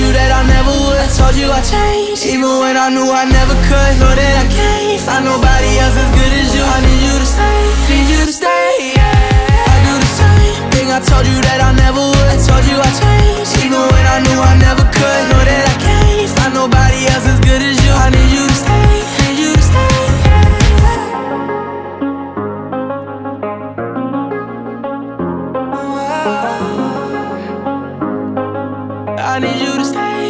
you that I never would. I told you I changed, even when I knew I never could. Know that I can't find nobody else as good as you. I need you to stay, need you to stay, yeah. I do the same thing, I told you that I never would. I told you I changed, even when I knew I never could. Know that I can't find nobody else as good as you. I need you to stay, need you to stay, yeah. I need you to stay.